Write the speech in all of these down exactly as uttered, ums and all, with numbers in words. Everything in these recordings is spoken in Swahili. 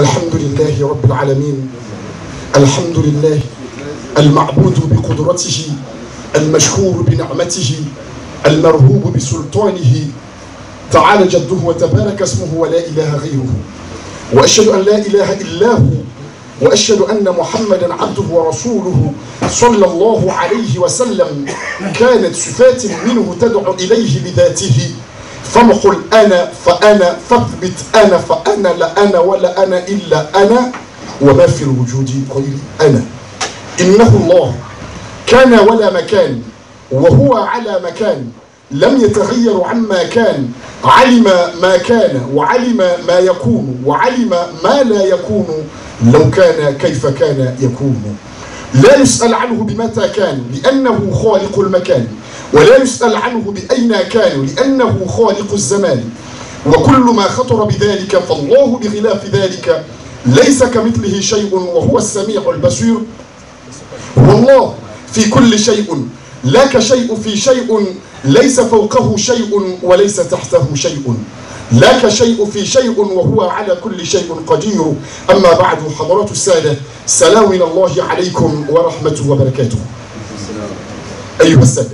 الحمد لله رب العالمين. الحمد لله المعبود بقدرته، المشكور بنعمته، المرهوب بسلطانه، تعالى جده وتبارك اسمه ولا إله غيره. وأشهد أن لا إله إلا هو، وأشهد أن محمدا عبده ورسوله صلى الله عليه وسلم. كانت صفات منه تدعو إليه بذاته، فمقل أنا فأنا، فاثبت أنا فأنا، لا أنا ولا أنا إلا أنا، وما في الوجود غير أنا. إنه الله كان ولا مكان، وهو على مكان، لم يتغير عما كان، علم ما كان وعلم ما يكون وعلم ما لا يكون، لو كان كيف كان يكون. لا يسأل عنه بمتى كان لأنه خالق المكان، ولا يسأل عنه بأين كان لأنه خالق الزمان. وكل ما خطر بذلك فالله بخلاف ذلك، ليس كمثله شيء وهو السميع البصير. هو الله في كل شيء، لا كشيء في شيء، ليس فوقه شيء وليس تحته شيء، لا كشيء في شيء وهو على كل شيء قدير. أما بعد، حضرات السادة، سلام من الله عليكم ورحمته وبركاته. أيها السادة،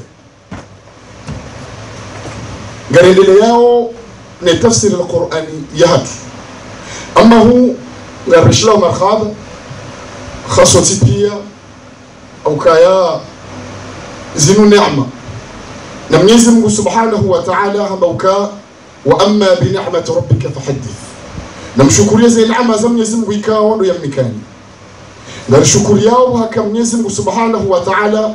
قال لي نتفسير القرآن يهد، أما هو غرشلو مرخاب خاصة بيا أو كايا زينو نعمة نميز منه سبحانه وتعالى هموكا، وأما بنعمة ربك فحدث. نمشكر زي العمى زم يزم ويكاو يمكاني نشكر ياو هكم يزم سبحانه وتعالى.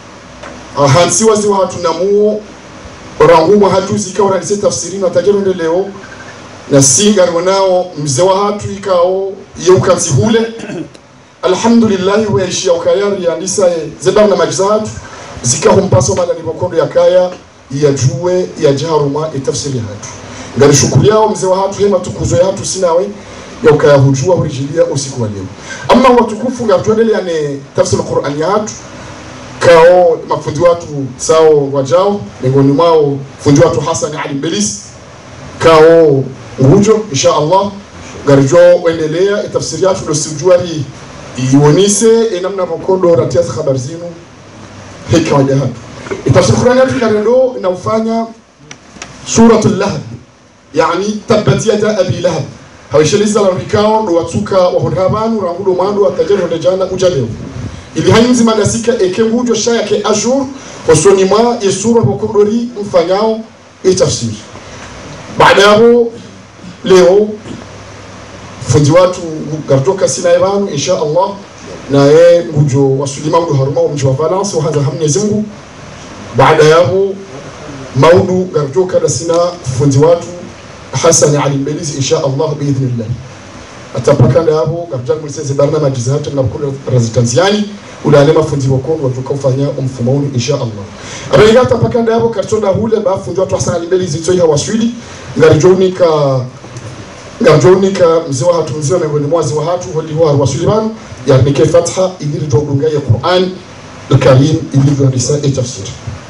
هانسي وزي وهاتنامو rangumu hatu zikao na nise tafsirina tajeru leo na singa wanao mzewa hatu ikao yeukansi hule. Alhamdulillah weishi ya ukayari ya nisa zebam na majzatu zikaho mpaso mala ni mokondo ya kaya ya juwe ya jaharuma itafsiri hatu. Ngari shukuri yao mzewa hatu hema tukuzo ya hatu sinawe ya ukaya hujua hurijilia usiku wa leo. Ama watukufu ngatuendele ya ne tafsiri Qur'an ya hatu kao mafundi watu sao wajao, miongoni mwao fundi watu Hassan Ali Belis kao ngujo insha Allah garjo endelea tafsiri yatu ndo sijuari ionise namna mokondo ratia habari zinu hika waja hapa. Tafsiri Qur'an yetu karendo inaufanya suratul Lahab, yani tabbat yada abi lahab. Hawishaliza la rikao ndo watuka wa hodhabanu rangudo mando atajero ndejana ujaleo ili hanyuzi magasika eke ngujo shaya ke ajur hosoni ma yesura hokondori mfanyao itafsiri. Baada hapo leo fundi watu gardoka sina ibanu insha Allah na ye ngujo wasulima udu haruma wa mji wa Valence wa hadha hamne zingu. Baada hapo maudu gardoka da sina fundi watu Hassan Ali Belis insha Allah biidhnillah. Atapakanda hapo garjani mliseze barnamiji zatu na kule razitanziani ulalema fundi wakono watukafanya umfumauni insha Allah. Abaigata pakanda hapo kartonda hule ba fundi watu Hassan Ali Belis zitoi hawaswidi ngarjonika ngarjonika mziwa hatu mziwa miongoni mwa ziwa hatu holi huwa waswiliman yani ke fatha ili tudunga ya Qur'an al-Karim ilivyo risa tafsir.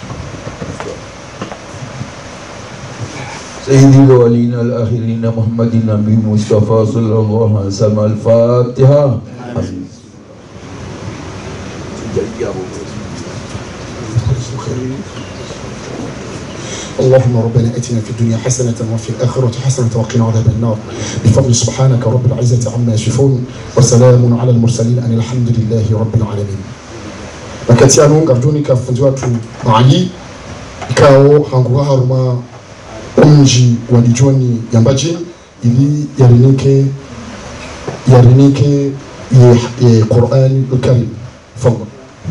سيدي الأولين الآخرين محمد النبي مصطفى صلى الله عليه وسلم. الفاتحة. اللهم ربنا اتنا في الدنيا حسنة وفي الآخرة حسنة وقنا عذاب النار بفضل سبحانك رب العزة عما يصفون وسلام على المرسلين أن الحمد لله رب العالمين. Wakatiano ngarduni fundi watu Ali kao hanguha haruma umji walijoni yambaji ili yarinike yarinike ye Qur'an al-Karim. Fadhal.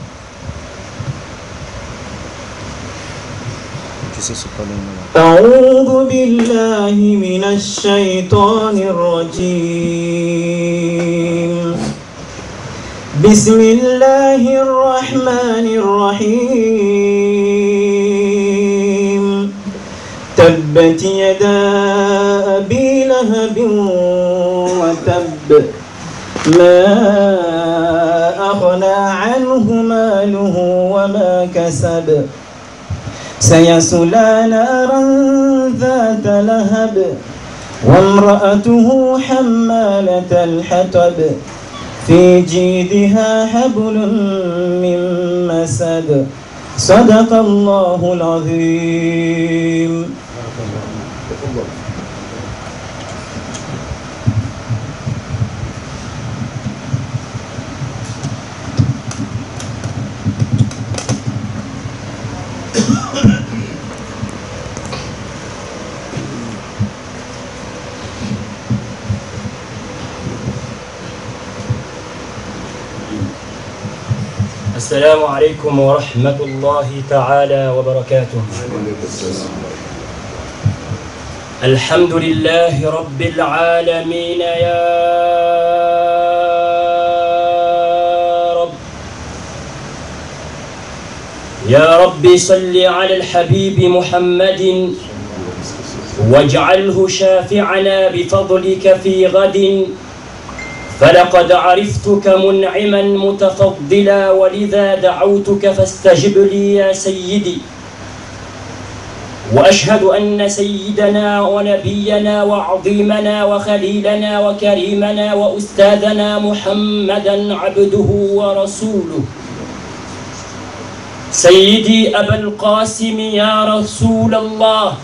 أعوذ بالله من الشيطان الرجيم. بسم الله الرحمن الرحيم. تبت يدا أبي لهب وتب ما أغنى عنه ماله وما كسب سيصلى نارا ذات لهب وامرأته حمالة الحطب في جيدها حبل من مسد. صدق الله العظيم. السلام عليكم ورحمة الله تعالى وبركاته. الحمد لله رب العالمين يا رب. يا رب صل على الحبيب محمد واجعله شافعنا بفضلك في غد، فلقد عرفتك منعما متفضلا ولذا دعوتك فاستجب لي يا سيدي. وأشهد أن سيدنا ونبينا وعظيمنا وخليلنا وكريمنا وأستاذنا محمدا عبده ورسوله. سيدي أبا القاسم يا رسول الله،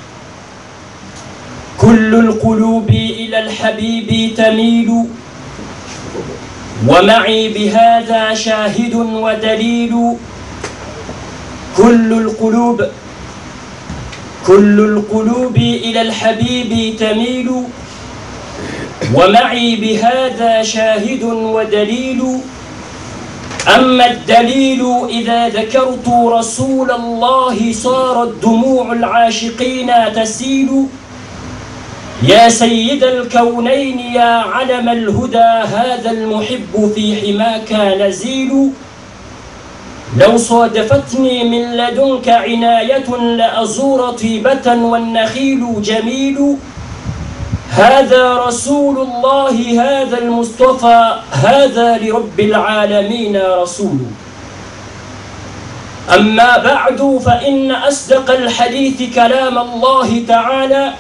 كل القلوب إلى الحبيب تميل، ومعي بهذا شاهد ودليل. كل القلوب كل القلوب إلى الحبيب تميل، ومعي بهذا شاهد ودليل. أما الدليل إذا ذكرت رسول الله صارت دموع العاشقين تسيل. يا سيد الكونين يا علم الهدى، هذا المحب في حماك نزيل. لو صادفتني من لدنك عناية لأزور طيبة والنخيل جميل. هذا رسول الله هذا المصطفى، هذا لرب العالمين رسول. أما بعد فإن أصدق الحديث كلام الله تعالى،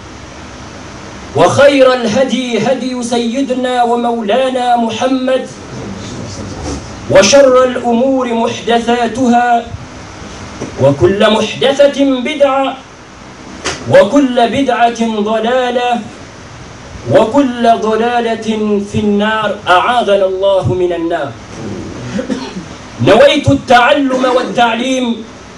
وخير الهدي هدي سيدنا ومولانا محمد، وشر الأمور محدثاتها، وكل محدثة بدعة، وكل بدعة ضلالة، وكل ضلالة في النار. أعاذنا الله من النار. نويت التعلم والتعليم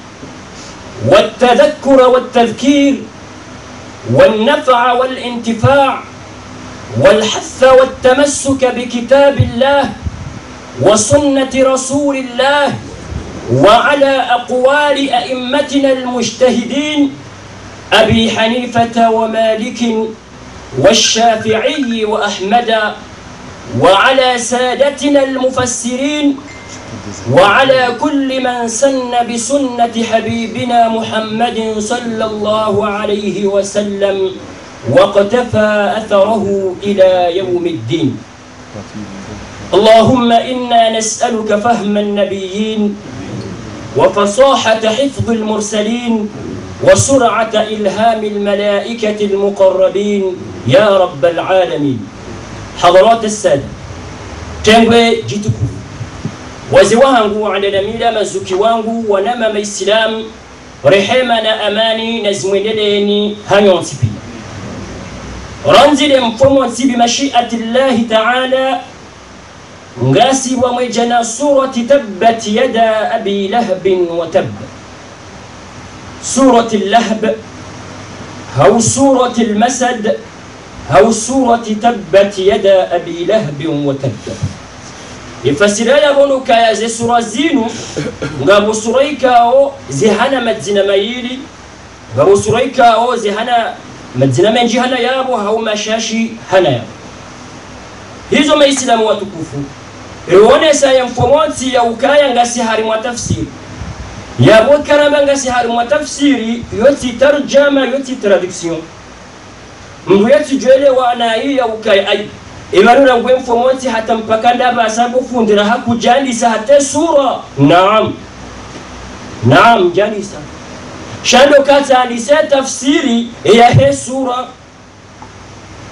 والتذكر والتذكير والنفع والانتفاع والحث والتمسك بكتاب الله وسنة رسول الله، وعلى أقوال أئمتنا المجتهدين أبي حنيفة ومالك والشافعي وأحمد، وعلى سادتنا المفسرين، وعلى كل من سن بسنة حبيبنا محمد صلى الله عليه وسلم واقتفى أثره إلى يوم الدين. اللهم إنا نسألك فهم النبيين، وفصاحة حفظ المرسلين، وسرعة إلهام الملائكة المقربين يا رب العالمين. حضرات السادة، تنوي جيتكم wazee wangu wanadamila mazuki wangu wanama maislamu, rehema na amani na zimwendeleni hanyo nsipi ranzile mfomo nsibi mashiati Allahi ta'ala ngasi wa mwijana surati tabbat yada abi lahbin wa tab. surati lahb au surati almasad au surati tabbat yada abi lahbin wa tab. ifasira yabono kaya ze sura zinu ngabo suraikao zihana madzina mayili, ngabo suraikao zihana madzina menji hana yabo au mashashi hana yabo. Hizo maislamu watukufu ione saya mfomonti ya ukaya ngasi harimu tafsiri yabo karamba ngasi harimu tafsiri yoti tarjama yoti traduction mbu yati jwele wa anayi ya ukaya ay imarura ngwe mfomonti hata mpaka ndaba asabu fundira haku jalisa hata sura. Naam naam jalisa shando kata alisa tafsiri ya he sura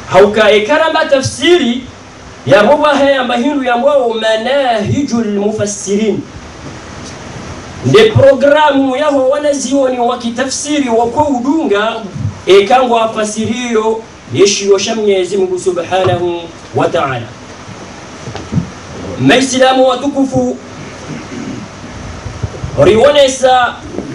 hauka ikaramba tafsiri ya roba haya mahindu ya mwao manahijul mufassirin de programu yaho wanazioni wakitafsiri wako udunga ekango afasirio yeshiyo shamnyezi Mungu subhanahu wa ta'ala. Maislamu watukufu riwonesa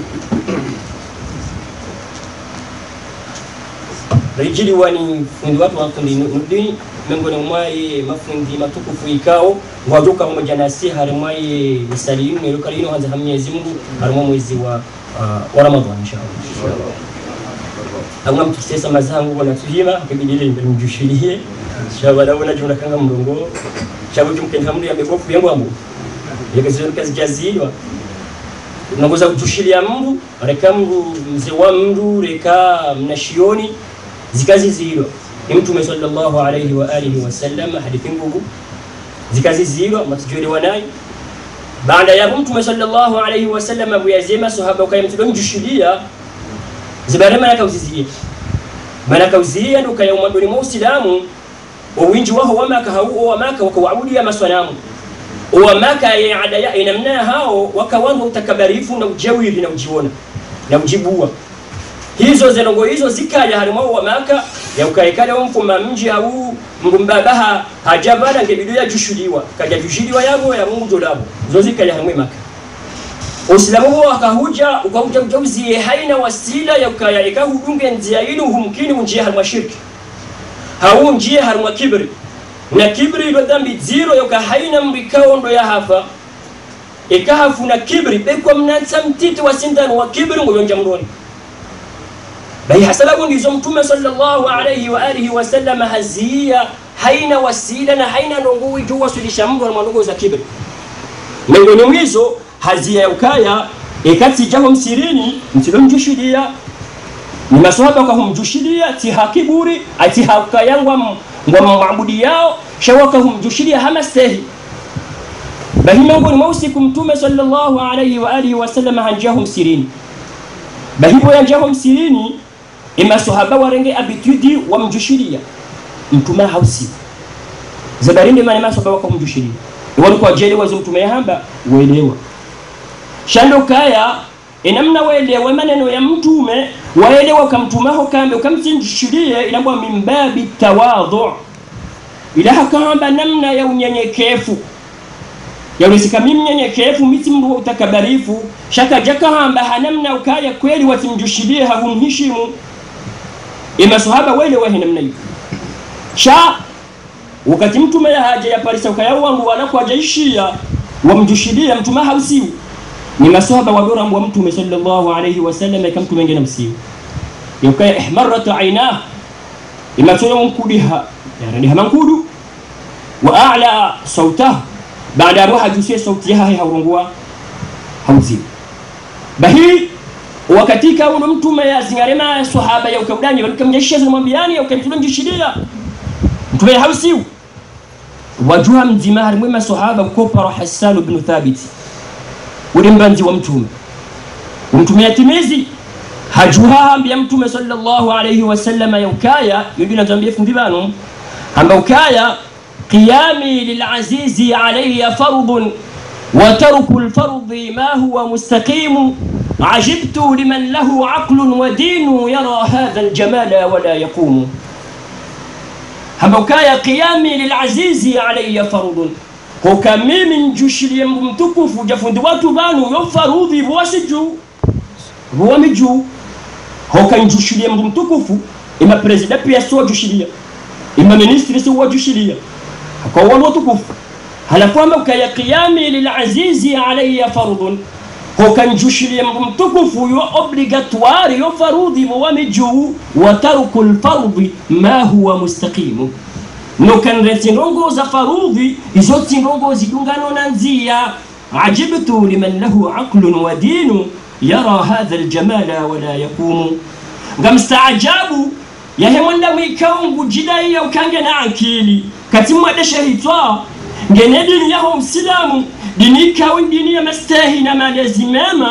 rijili wani fundi watu wakundi nudini miongoni mwaye mafundi matukufu ikao wajoka pamoja na si harimwaye misalimu nilokali ino hanza hamnyezi Mungu harimo mwezi wa uh, wa Ramadhani inshallah. Amna mtusesa mazangu wana tuhima kibidile mjushilie shaba naona juna kanga mrongo shaba jumkeni hamdu ya megofu yangu ambu yakaziona kazi jazilwa unagoza kujushilia mbu reka mbu mzee wa mbu reka mnashioni zikazi zilo ni Mtume sallallahu alayhi wa alihi wasallam hadithi ngumu zikazi zilo matujuri wanai baada ya Mtume sallallahu alayhi wasallam abu yazima sahaba ukayamtudo mjushilia zibarema na kauzizie bana kauzia ndo kaya umadoni mu Uislamu uwinji wao wa maka hao wa maka wakaabudia ya maswanamu wa maka ya adaya inamna hao wakawanza utakabarifu na ujawiri na ujiona na ujibua hizo zenongo hizo zikaja harimo wa maka ya ukaikale mfuma mji au mgumbabaha hajabana ngebidia jushuliwa kaja jushuliwa yabo ya Mungu dolabo zo zikaja harimo maka Uislamu wao akahuja ukahuja ujauzie haina wasila ya ukaya ikahudunge njia inu humkini njia harimo shirki hau njia harimo kibri na kibri ilo dhambi zero yoka haina mbikao ndo ya hafa ikahafu na kibri bekwa mnatsa mtiti wa sindano wa kibri nguyonja mroni bai hasalabu ndizo Mtume sallallahu alayhi wa alihi wasallam hazia haina wasila na haina nongo witu wasulisha mdu na manongo za kibri miongoni mwizo hazia ya ukaya ikati jaho msirini mtilo mjushidia ni maswahaba kwa humjushidia tiha kiburi atiha ukaya ngwa maabudi yao shawaka humjushidia hama stehi bahi miongoni mausiku Mtume sallallahu alayhi wa alihi wasallam hanjaho msirini bahibo yanjaho msirini ima sahaba warenge abitudi wa mjushidia Mtume hausi zabarinde maana maswahaba wako mjushidia walikuwa jeli wazo Mtume hamba uelewa shando kaya inamna waelewa maneno ya Mtume waelewa kamtumaho kambe ukamtinjishidia inabwa mimbabi tawadhu ila hakamba namna ya unyenyekefu ya ulisika mimi nyenyekefu miti mru utakabarifu shaka jaka hamba hanamna ukaya kweli watimjushidia hahumhishimu ima sahaba wale wahi namna hiyo sha wakati Mtume ya haja ya parisa ukaya wangu wanakuwa jaishia wamjushidia Mtume hausiu ni masahaba wadora wa Mtume sallallahu alayhi wasallam kama mtu mwingine msiu yukaya ihmarat aynah ima tuyo mkudiha yani hama mkudu wa a'la sautahu baada roha jusia sauti yake haurungua hauzi bahi wakati ka uno Mtume ya zingarema sahaba ya ukaudani walikamnyesha zamwambiani au kamtulonjishidia Mtume hausi wajua mzima harimwe masahaba kopara Hassan ibn Thabit ulimbanzi wa Mtume Mtume yatimizi hajuha ambia Mtume sallallahu alayhi wasallam ya ukaya yudi natambia fundibano amba ukaya قيامي للعزيز علي فرض وترك الفرض ما هو مستقيم عجبت لمن له عقل ودين يرى هذا الجمال ولا يقوم همبكايا قيامي للعزيز علي فرض هو كمي من جشلي ممتكف جفندوات بانو يفرض بواسجو بوامجو هو كان جشلي ممتكف إما بريزيدا بيسوا جشلي إما منستري سوا جشلي kwa watu tukufu halakwamba ukaya qiyami lilazizi alayya fardun kwa kanjushilia mtukufu yo obligatoire yo farudhi wa miju wa tarkul fardhi ma huwa mustaqim no kan retinongo za farudhi izo tinongo zidungano na nzia ajibtu liman lahu aqlun wa dinu yara hadha aljamala wa la yakum ngamstaajabu ya hemonda mwikaungu jidai ya ukange na akili katimwa de shahitwa ngene dini ya Uislamu dini kawi dini ya mastahi na malezi mema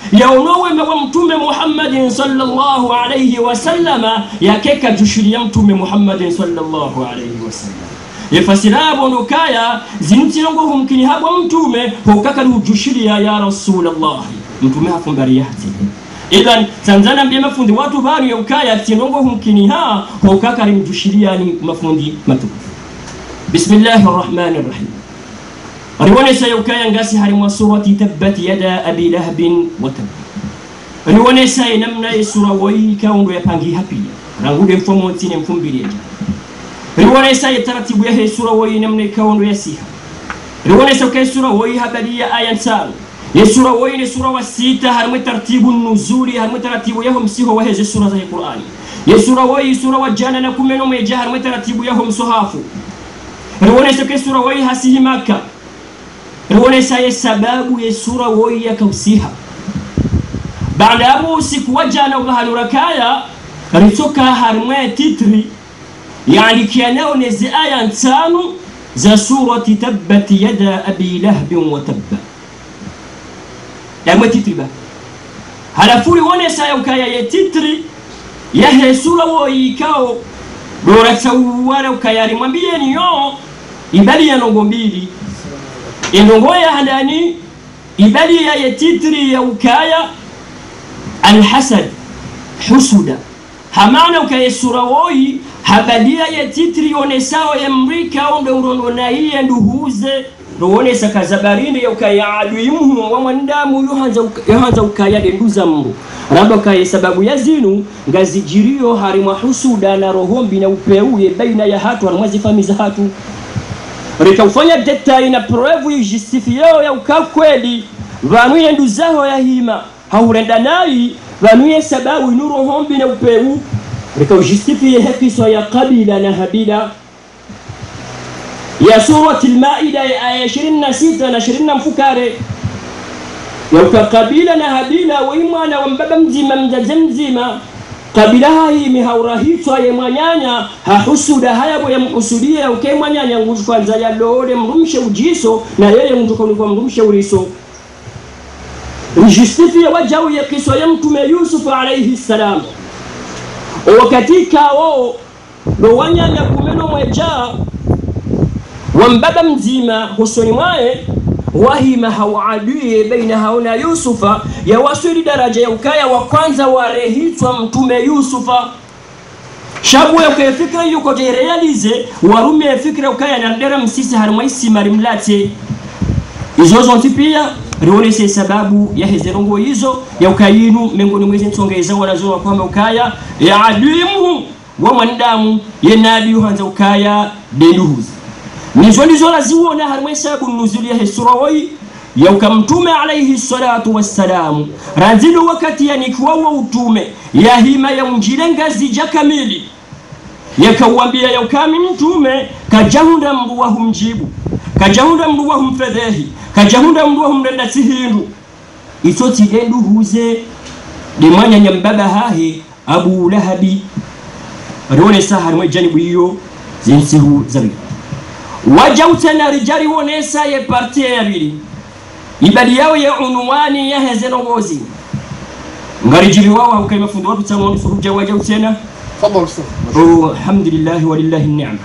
ya unowe wa mtume Muhammad sallallahu alayhi wasallama yakeka jushiria mtume Muhammad sallallahu alayhi wasallam ifasira bono kaya zintirongo humkini habo mtume hokaka jushiria ya Rasulullah mtume hafungaria hati idhan Tanzania mbia mafundi watu banu ya ukaya tinongo humkini ha hokaka jushiria ni mafundi matu. Bismillahir Rahmanir Rahim. Riwane sayukaya ngasi harimwa surati tabbat yada abi lahabin wa tab. Riwane say namna sura woi kaundo ya pangi hapi rangude mfomo tine mfumbili eja. Riwane say taratibu ya sura woi namna kaundo ya siha. Riwane say sura woi habari ya ayan sal. Ya sura woi ni sura wa sita harimwa taratibu nuzuli harimwa taratibu ya humsiho wa hezi sura za Qur'ani. Ya sura woi sura wa jana na kumeno meja harimwa taratibu ya humsuhafu. Riwane say sura woi hasihi Makkah. Riwane say sababu ya sura woi ya kausiha. Baada abu siku wajana ugahanurakaya ritoka harmwe titri yani kianao nezi aya ntanu za surati tabbat yada abi lahbin wa tabba ya titri ba halafuri wane saya ukaya ya titri ya he sura woi kao dora tsawara ukaya rimwambie ni yo ibali ya nongo mbili inongo ya handani ibali ya ya titri ya ukaya الحسد حسدا hamana ukayesura woi habadia ya titri onesao ya mrika onde uronona iye nduhuze ruonesa kazabarinde ya ukaya aduimuhu wa mwandamu yuhanza yuhanza ukaya denduza mbu raba kaya sababu ya zinu ngazijirio harimwa husuda na rohombi na upeuye baina ya hatu harimwazi famiza hatu rika ufanya detai na proevu yujistifio ya ukakweli vanuye nduzaho ya hima haurenda nai vanuye sababu inuro hombi na upeu rika ujistifie hekiso ya kabila na habila ya surati al-Maida ya ishirini na sita na ishirini mfukare ya ukakabila na habila waimwana wa mbaba mzima mjaze mzima kabila hii mihaurahitwa ya mwanyanya hahusuda hayabo ya mkusudia uke mwanyanya nguju kwanza ya lole mrumshe ujiso na yeye mtukoni kwa mrumshe uriso ujistifia wajawu ya kiso ya mtume Yusuf alayhi salam wakatika wao ndo wanyanya kumeno mwejaa wambaba mzima husoni mwae wahima hawaadui baina hauna Yusufa ya wasuri daraja ya ukaya wa kwanza warehitwa mtume Yusufa shabu ya ukaya fikra yuko realize warume ya fikra ukaya na dera msisi harimwaisi marimlate izozo ntipia riwonese sababu ya hezerongo hizo ya ukayinu mengoni mwezi nsongeza wanazoa kwamba ukaya ya adimu wa mwandamu yenadi yuhanza ukaya denduhuzi nizo nizo laziwona harimwe sababu nuzuli ya hesura woi ya ukamtume alayhi salatu wassalamu ranzilu wakati ya nikiwawa utume ya hima ya mjile ngazi jakamili ya kawambia ya ukami mtume kajahunda mruwa humjibu kajahunda mruwa humfedhehi kajahunda mruwa humrenda sihindu isoti dendu huze dimanya nyambaba hahe Abu Lahabi riwone saha harimwe janibu hiyo zinsihu zabi wajawtana rijali wonesa ye parti ya bili ibadi yao ya unwani ya hezenongozi ngarijili wao ukaiba fundo watu tsamondi furuja wajawtana fadhal ustaz oh alhamdulillah walillahi ni'ma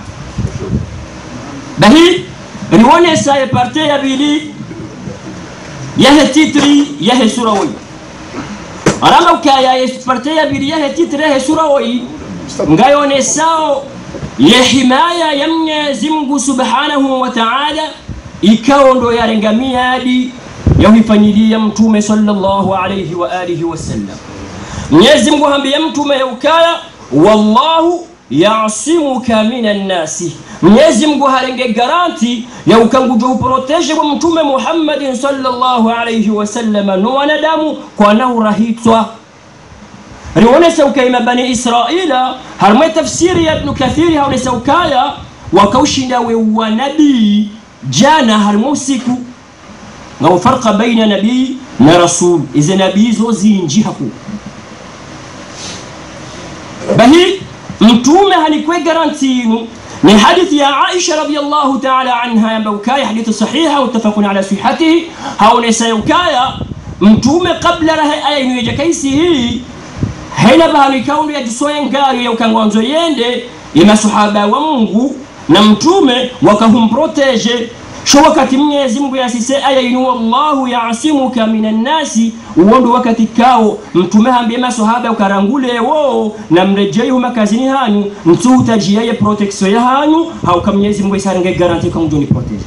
bahi riwonesa ye parti ya bili ya titri ya sura woi arama ukaya ye parti ya bili ya titri ya sura woi ngayonesao ya himaya ya Mwenyezi Mungu Subhanahu wa Ta'ala ikao ndo yarengamia hadi ya uhifanyilia mtume sallallahu alayhi wa alihi wasallam. Mwenyezi Mungu hambia mtume ukaya wallahu ya'simuka minan nasi. Mwenyezi Mungu harenge garanti ya ukangujo uprotege wa mtume Muhammad sallallahu alayhi wasallam no wanadamu kwa na urahitwa riwonesa ukaima bani Israila harmwe tafsiri ya Ibn Kathiri haonesa ukaya wakaushinda we wa nabii jana harmwe usiku na farqa baina nabii na rasul ize nabii zo zinjihaku bahi mtume halikwe garantinu ni hadithi ya Aisha radhiyallahu ta'ala anha ya ukaya hadithi sahiha mutafaqun ala sihhatihi haonesa ukaya mtume kabla rahe aya inueja kaisi hii haina bahani kaundu ya jisoye ngari ya ukangwanzo yende ya masahaba wa Mungu na mtume wakahumproteje sho wakati Mwenyezi Mungu yasise aya inu wallahu ya'simuka minan nasi uondo wakati kao mtume hambie masahaba ukarangule wo na mrejei makazini hanyu mtutajia ya protection ya hanyu hauka Mwenyezi Mungu isarange garanti kwa mjoni protege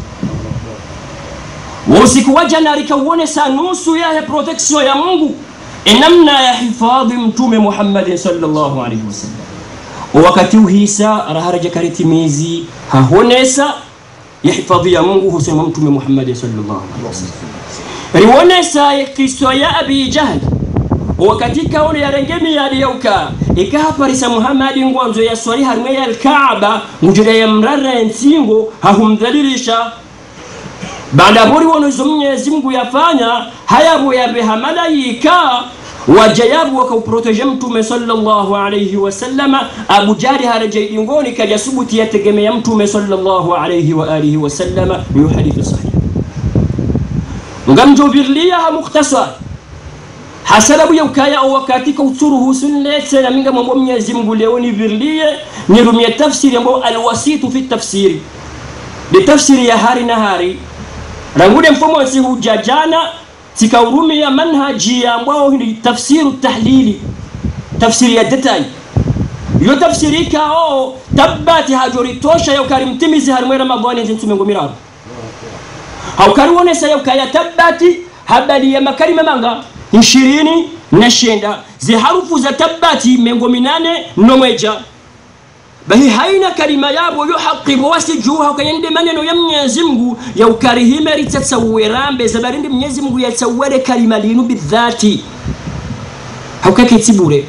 usiku wa Januari kauone sanusu ya protection ya Mungu enamna ya hifadhi mtume Muhammad sallallahu alaihi wasallam wakati uhisa raharaja karitimizi hahonesa ya hifadhi ya Mungu husema mtume Muhammad sallallahu alaihi wasallam riwonesa ya kiswa ya Abi Jahl wakati kaone ya rengemi ya liyauka ikahaparisa Muhammad ngwanzo ya swali harme ya al-Kaaba ngujire ya mrara nsingo hahumdhalilisha baada bori wono Mwenyezi Mungu yafanya hayabu ya bihamalaika wajayabu wakauproteje mtume sallallahu alayhi wasallam Abu Jari harajai ngoni kajasubuti yategemea mtume sallallahu alayhi wa alihi wasallam yu hadithi sahih ngamjo birliya mukhtasar hasalabu yaukaya wakati ka usuruhu sunnete na minga mambo Mwenyezi Mungu leo ni birliye ni rumia tafsiri ambao alwasitu fi tafsiri de tafsiri ya hari na hari rangude mfumo si hujajana tikaurumi ya manhaji ambao ni tafsiru tahlili tafsiri ya detail yo tafsiri kao tabati hajori tosha ya ukarimtimizi harmwe Ramadhani zintume ngomiraru haukaruone sayo kaya tabati habali ya makarima manga ishirini na shenda zi harufu za tabati mengo minane nomweja bahi haina kalima yabo yuhaqibu wasijuha ukayende maneno ya Mwenyezi Mungu ya ukarihime ritasawirambe zabarindi Mwenyezi Mungu yatsawale kalima linu bidhati haukake tibure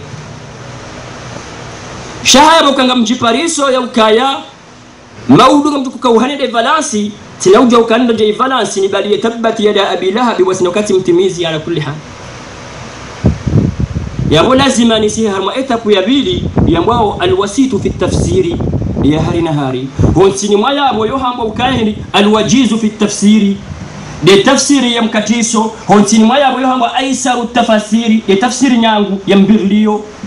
shahaya bokanga mjipariso ya ukaya maudu mtu kukauhane de valansi tinauja ukanda de valansi ni bali tabati yada Abi Lahab wasinokati mtimizi ala kulli hal yabo lazima nisihi harma etapu ya bili yambao alwasitu fi tafsiri ya hari na hari honsini mwaya abo yohambo ukayeni alwajizu fi tafsiri de tafsiri ya mkatiso honsini mwaya abo yohambo aisaru tafasiri ya tafsiri nyangu ya mbirliyo